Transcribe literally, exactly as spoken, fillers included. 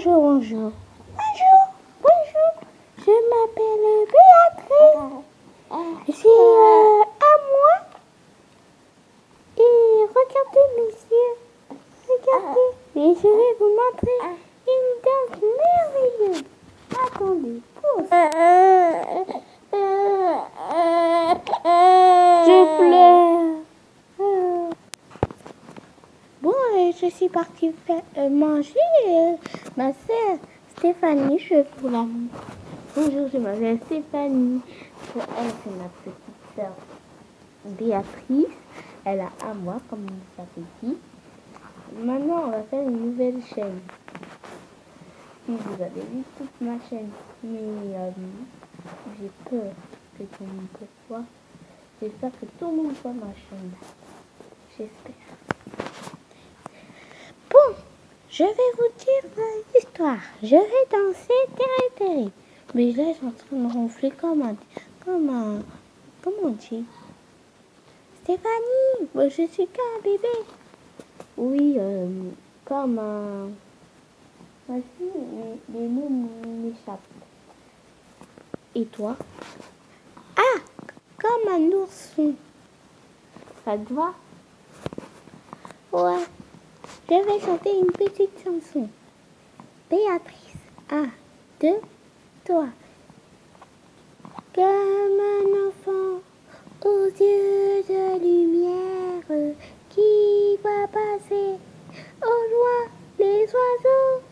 Bonjour, bonjour. Bonjour, bonjour. Je m'appelle Béatrice. C'est euh, à moi. Et regardez, messieurs. Regardez. Et je vais vous montrer une danse merveilleuse. Attendez, pause. Je pleure. Bon, euh, je suis partie faire, euh, manger. Euh, ma sœur Stéphanie, je vous la montre. Bonjour, je m'appelle Stéphanie. Pour elle, c'est ma petite sœur Béatrice. Elle a à moi, comme vous avez dit. Maintenant, on va faire une nouvelle chaîne. Si vous avez vu toute ma chaîne, mais euh, j'ai peur que tout le monde peut voir. J'espère que tout le monde voit ma chaîne. J'espère. Bon, je vais vous dire l'histoire. Je vais danser terre terre. Mais là, je suis en train de ronfler comme un... Comme un... Comment on dit? Stéphanie, moi, je suis qu'un bébé. Oui, euh, comme un... Voici, les, les mots m'échappent. Et toi? Ah, comme un ourson. Ça te va? Ouais. Je vais chanter une petite chanson. Béatrice, un, deux, trois. Comme un enfant aux yeux de lumière qui voit passer au loin les oiseaux.